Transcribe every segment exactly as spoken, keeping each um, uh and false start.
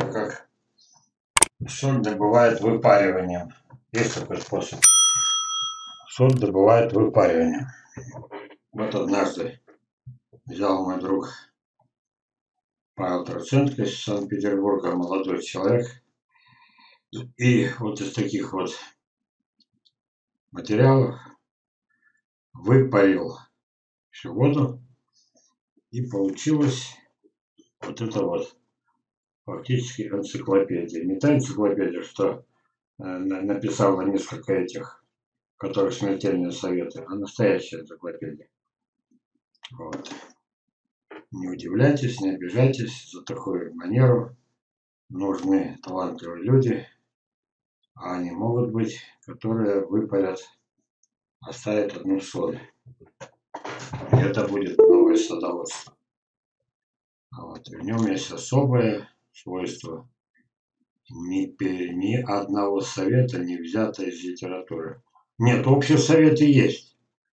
покажу, как соль добывают выпариванием. Есть такой способ. Соль добывают выпариванием. Вот однажды взял мой друг Павел Троценко из Санкт-Петербурга, молодой человек, и вот из таких вот материалов выпарил всю воду, и получилось вот это вот фактически энциклопедия. Не та энциклопедия, что э, написала несколько этих, которых смертельные советы, а настоящая энциклопедия. Вот. Не удивляйтесь, не обижайтесь за такую манеру. Нужны талантливые люди, а они могут быть, которые выпарят, оставят одну соль. И это будет новое садоводство. Вот. В нем есть особое свойство. Ни, ни одного совета не взято из литературы. Нет, общие советы есть.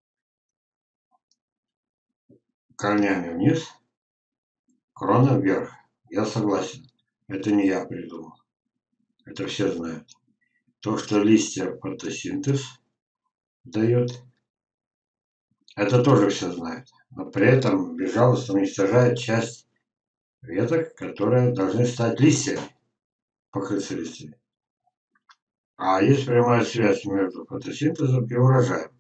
Корнями вниз, крона вверх. Я согласен. Это не я придумал. Это все знают. То, что листья фотосинтез дает, это тоже все знают. Но при этом безжалостно уничтожает часть веток, которые должны стать листьями, покрыться листьями. А есть прямая связь между фотосинтезом и урожаем.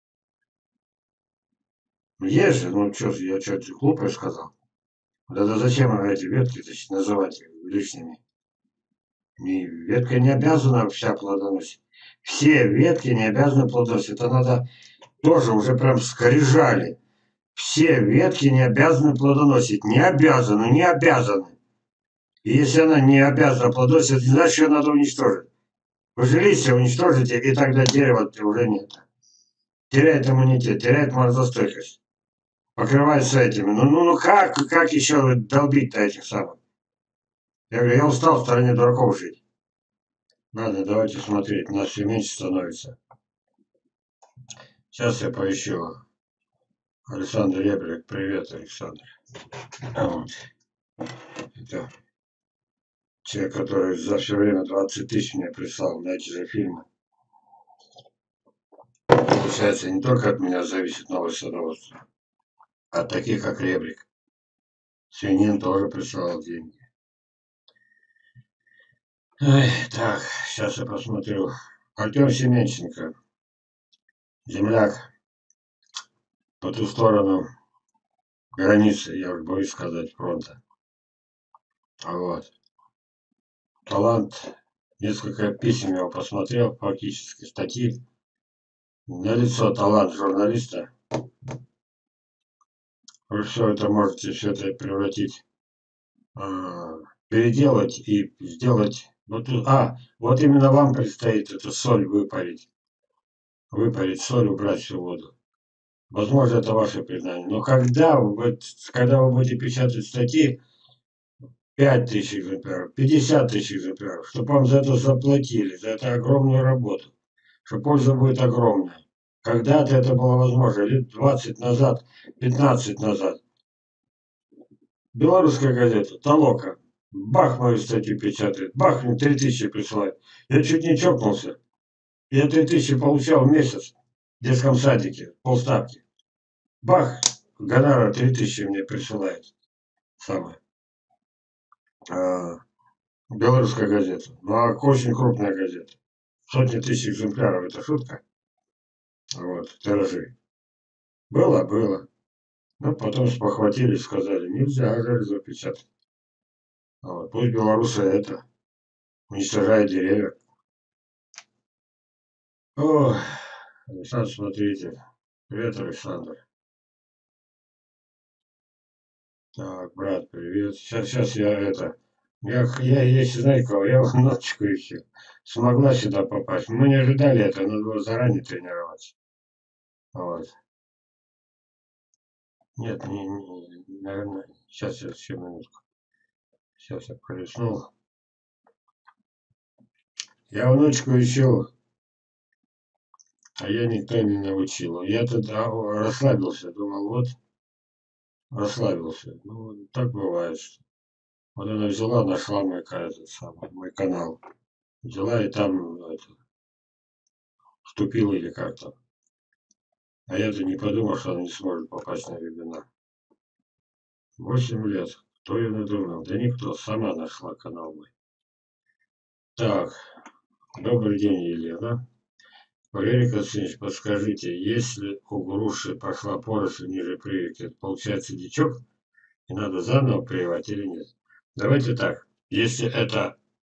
Есть же, ну что, я что-то глупое сказал. Вот это зачем эти ветки значит, называть лишними? Не, ветка не обязана вся плодоносить. Все ветки не обязаны плодоносить. Это надо тоже уже прям скрижали. Все ветки не обязаны плодоносить. Не обязаны, не обязаны. И если она не обязана плодоносить, значит ее надо уничтожить. Вы же листья уничтожите, и тогда дерева уже нет. Теряет иммунитет, теряет морозостойкость. Покрывается этими. Ну, ну, ну как, как еще долбить-то этих самых? Я говорю, я устал в стороне дураков жить. Ладно, давайте смотреть, нас все меньше становится. Сейчас я поищу. Александр Ребрик, привет, Александр. Вот. Это человек, который за все время двадцать тысяч мне прислал на эти же фильмы. Получается, не только от меня зависит новое садоводство, а от таких, как Ребрик. Свинин тоже присылал деньги. Ой, так, сейчас я посмотрю. Артем Семенченко. Земляк. По ту сторону границы, я уж боюсь сказать, фронта. А вот. Талант. Несколько писем его посмотрел, фактически статьи. Налицо талант журналиста. Вы все это можете все это превратить, э, переделать и сделать. Вот, а, вот именно вам предстоит эту соль выпарить. Выпарить соль, убрать всю воду. Возможно, это ваше признание. Но когда вы, когда вы будете печатать статьи, пять тысяч экземпляров, пятьдесят тысяч экземпляров, чтобы вам за это заплатили, за эту огромную работу, что польза будет огромная. Когда-то это было возможно, лет двадцать назад, пятнадцать назад. Белорусская газета, Толока, бах, мою статью печатает, бах, мне три тысячи присылает. Я чуть не чокнулся. Я три тысячи получал в месяц в детском садике, полставки. Бах, гонорар три тысячи мне присылает. Самое. А, белорусская газета. Ну, а очень крупная газета. Сотни тысяч экземпляров, это шутка. Вот, тиражи. Было, было. Но потом спохватились, сказали, нельзя же запечатать. Вот, пусть белорусы это уничтожают деревья. О, Александр, смотрите. Привет, Александр. Так, брат, привет. Сейчас, сейчас я это... Я, я, если знаете кого, я ночку ищу. Смогла сюда попасть. Мы не ожидали это, надо было заранее тренироваться. Вот. Нет, не, не, наверное, сейчас, сейчас, еще минутку. Сейчас я пролистнул. Я внучку ищу, а я никто не научил. Я тогда расслабился, думал, вот, расслабился. Ну, так бывает. Вот она взяла, нашла мой, этот самый, мой канал. Взяла и там это, вступила или как-то. А я-то не подумал, что она не сможет попасть на вебинар. Восемь лет. Кто ее надумал? Да никто. Сама нашла канал мой. Так. Добрый день, Елена. Валерий Константинович, подскажите, если у груши пошла поросль ниже прививки, это получается дичок? И надо заново прививать или нет? Давайте так. Если это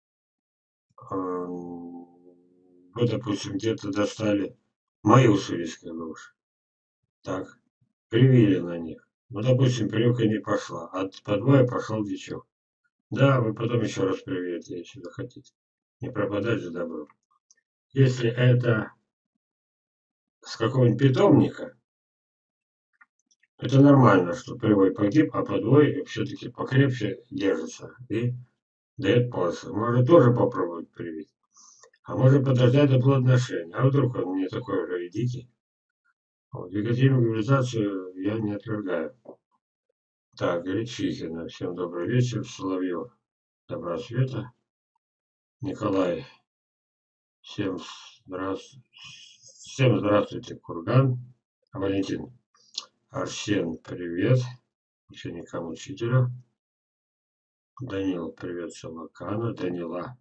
эм, вы, допустим, где-то достали мои уссурийские груши. Так. Привили на них. Ну, допустим, прививка не пошла, а по двое пошел дичок. Да, вы потом еще раз приведете, если захотите. Не пропадать же добро. Если это с какого-нибудь питомника, это нормально, что привой погиб, а подвой все-таки покрепче держится и дает поросль. Можно тоже попробовать привить. А можно подождать до плодоношения. А вдруг он не такой уже и дикий. Вот, вегетативную гибридизацию я не отвергаю. Так, Гречихина. Всем добрый вечер. Соловьев. Добра света. Николай. Всем здравствуйте. Всем здравствуйте, Курган. Валентин. Арсен, привет. Ученикам учителя. Данил, привет, Самакана. Данила.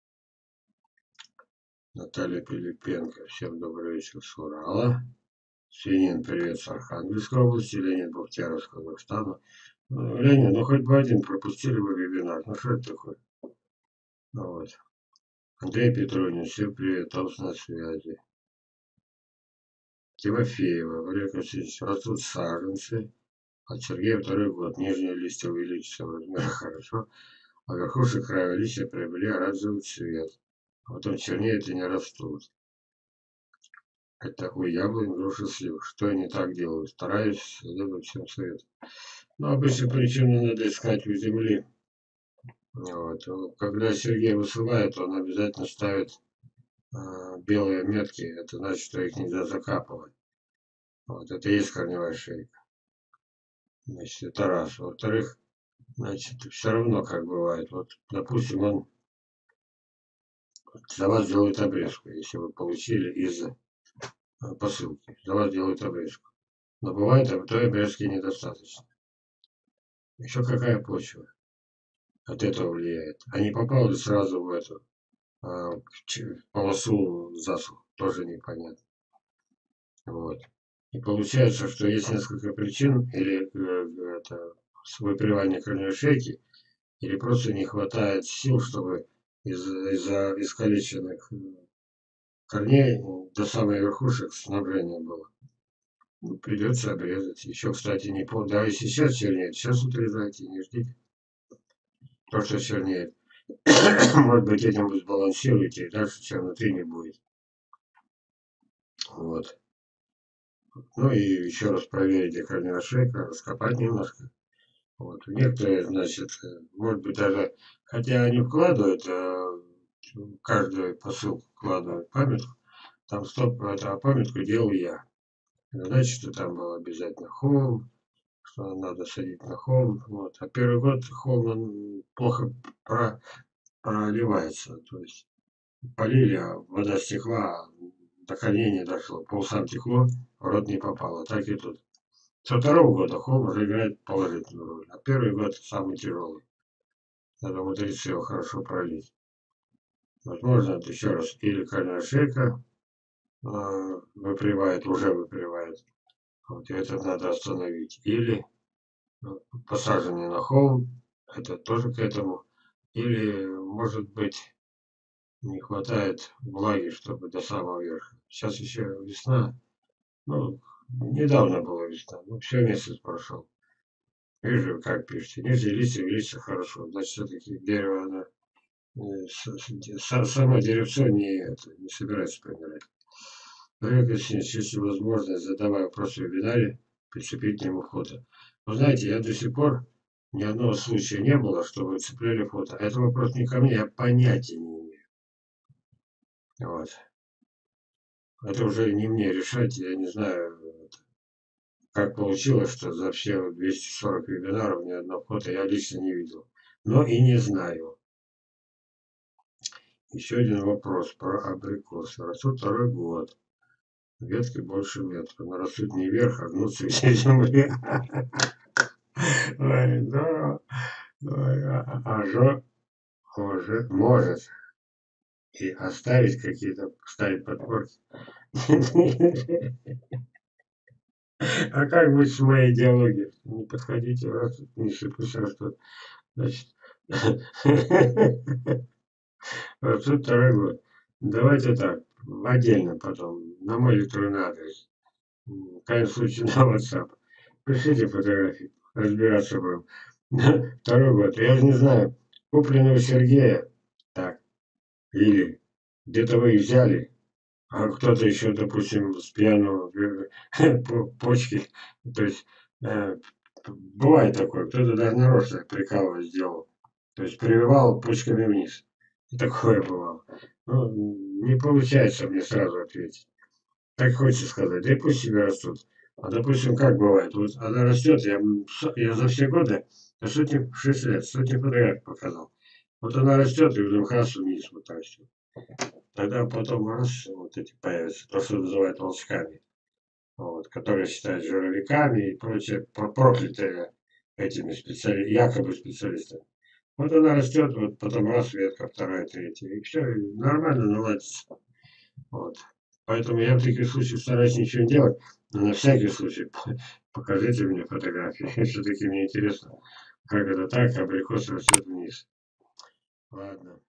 Наталья Пилипенко. Всем добрый вечер с Урала. Свинин, привет, с Архангельской области. Леонид Бухтяров, Казахстана. Ну, Леонид, ну хоть бы один пропустили бы вебинар. Ну что это такое? Ну, вот. Андрей Петрович, всем привет, Томс на связи. Тимофеева, Валерий Константинович, растут саженцы. От Сергея второй год. Нижние листья увеличатся в размере хорошо, а верхушек края листья приобрели оранжевый цвет. А потом чернеют и не растут. Это у яблонь, груши, слив. Что я не так делаю? Стараюсь следовать всем советам. Но обычно причину надо искать у земли. Вот. Когда Сергей высылает, он обязательно ставит э, белые метки. Это значит, что их нельзя закапывать. Вот. Это и есть корневая шейка. Значит, это раз. Во-вторых, значит, все равно, как бывает. Вот, допустим, он за вас делает обрезку, если вы получили из посылки. За вас делают обрезку. Но бывает, а той обрезки недостаточно. Еще какая почва от этого влияет. А не попал ли сразу в эту а, в полосу засух, тоже непонятно. Вот. И получается, что есть несколько причин, или э, это выпривание корневой шейки, или просто не хватает сил, чтобы из-за из искалеченных корней до самой верхушек снабжение было. Ну, придется обрезать. Еще, кстати, не пол. Да, и сейчас чернеет. Сейчас отрезайте, не ждите. То, что чернеет. Может быть, этим вы сбалансируете, и дальше черноты не будет. Вот. Ну и еще раз проверить корневая шейка, раскопать немножко. Вот. Некоторые, значит, может быть, даже, хотя они вкладывают, каждую посылку вкладывают памятку, там стоп, это, а памятку делал я. Значит, что там был обязательно холм, что надо садить на холм. Вот. А первый год холм он плохо про, проливается. То есть полили, а вода стекла, а до корней не дошло. По усам текло, в рот не попало. Так и тут. Со второго года холм уже играет положительную роль. А первый год самый тяжелый. Надо умудриться его хорошо пролить. Возможно, это еще раз или корневая шейка э, выпривает, уже выпривает. Вот, и это надо остановить. Или посаженный на холм, это тоже к этому. Или, может быть, не хватает влаги, чтобы до самого верха. Сейчас еще весна. Ну, недавно была весна. Ну, все, месяц прошел. Вижу, как пишете. Нижние листья увеличатся хорошо. Значит, все-таки дерево, оно, э, само деревцо не, это, не собирается помирать. Валерий Константинович, если возможно, задавая вопрос в вебинаре, прицепить к нему фото. Вы знаете, я до сих пор ни одного случая не было, чтобы вы цепляли фото. Это вопрос не ко мне, я понятия не имею. Вот. Это уже не мне решать, я не знаю, как получилось, что за все двести сорок вебинаров ни одного фото я лично не видел. но и не знаю. Еще один вопрос про абрикосы. Растут второй год. Ветки больше метра. Но растут не вверх, а гнутся всей земли. Ой, здорово. Ой, а, а жо может, может и оставить какие-то, ставить подпорки. А как быть с моей идеологией? Не подходите, раз не пусть растут. Значит, растут второй год. Давайте так, отдельно потом, на мой электронный адрес. В крайнем случае на WhatsApp. Пришлите фотографии, разбираться будем. Второй год. Я же не знаю, купленный у Сергея, так, или где-то вы их взяли, а кто-то еще, допустим, с пьяного э, по- почки, то есть э, бывает такое, кто-то даже нарочно прикалываясь сделал, то есть прививал почками вниз. И такое бывало. Ну, не получается мне сразу ответить. Так хочется сказать, да и пусть себе растут. А допустим, как бывает, вот она растет, я, м, со- я за все годы, за сотни, шесть лет, сотни фотографий показал. Вот она растет, и вдруг раз вниз вот так все. Тогда потом раз, вот эти появятся, то, что называют волчками, вот, которые считают жировиками и прочее, про- проклятые этими специали, якобы специалистами. Вот она растет, вот потом раз ветка, вторая, третья, и все, нормально наладится. Вот. Поэтому я в таких случаях стараюсь ничего не делать, но на всякий случай покажите мне фотографии. Все-таки мне интересно, как это так, абрикос растет вниз. Ладно.